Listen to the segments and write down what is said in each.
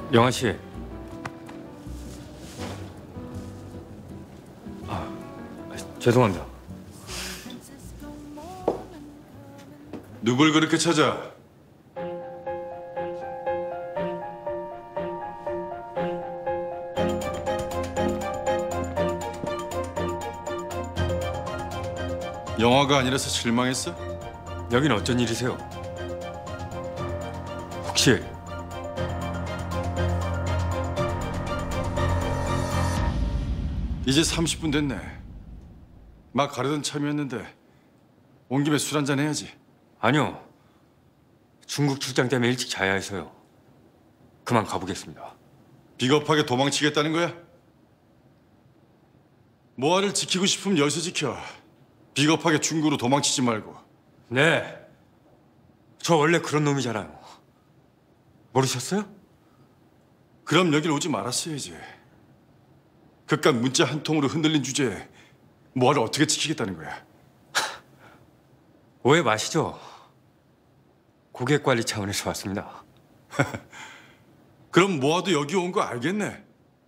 영아 씨. 죄송합니다. 누굴 그렇게 찾아? 영화가 아니라서 실망했어? 여긴 어쩐 일이세요? 혹시 이제 30분 됐네. 막 가려던 참이었는데 온 김에 술 한잔 해야지. 아니요. 중국 출장 때문에 일찍 자야 해서요. 그만 가보겠습니다. 비겁하게 도망치겠다는 거야? 모아를 지키고 싶으면 여기서 지켜. 비겁하게 중국으로 도망치지 말고. 네. 저 원래 그런 놈이잖아요. 모르셨어요? 그럼 여길 오지 말았어야지. 그깟 문자 한 통으로 흔들린 주제에 모아를 어떻게 지키겠다는 거야? 오해 마시죠. 고객 관리 차원에서 왔습니다. 그럼 모아도 여기 온 거 알겠네.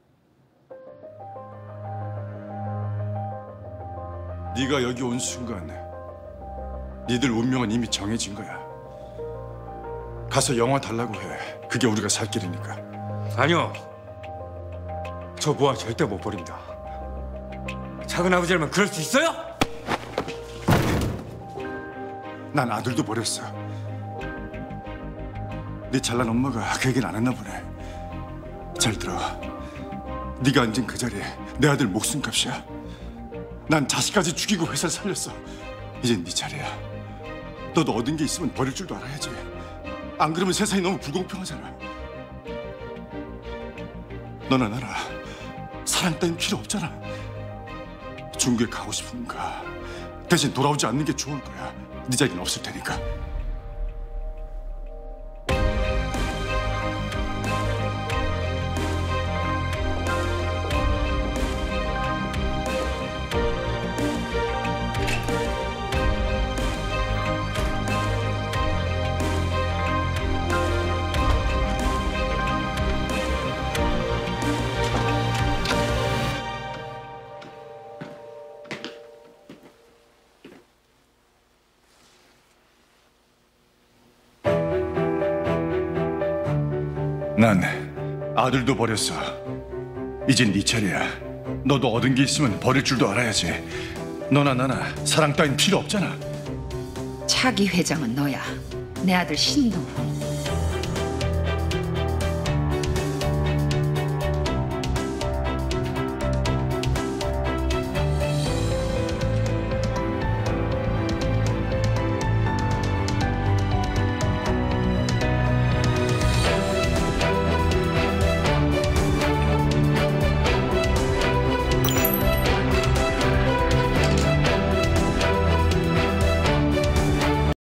네가 여기 온 순간 니들 운명은 이미 정해진 거야. 가서 영화 달라고 해. 그게 우리가 살 길이니까. 아니요. 저 모아 절대 못 버립니다. 작은 아버지라면 그럴 수 있어요? 난 아들도 버렸어. 네 잘난 엄마가 그 얘기는 안 했나 보네. 잘 들어. 네가 앉은 그 자리에 내 아들 목숨값이야. 난 자식까지 죽이고 회사를 살렸어. 이젠 네 차례야. 너도 얻은 게 있으면 버릴 줄도 알아야지. 안 그러면 세상이 너무 불공평하잖아. 너나 나나 사랑 따윈 필요 없잖아. 중국에 가고 싶으면 가. 대신 돌아오지 않는 게 좋을 거야. 네 자리는 없을 테니까. 난 아들도 버렸어. 이젠 네 차례야. 너도 얻은 게 있으면 버릴 줄도 알아야지. 너나 나나 사랑 따윈 필요 없잖아. 차기 회장은 너야. 내 아들 신동훈.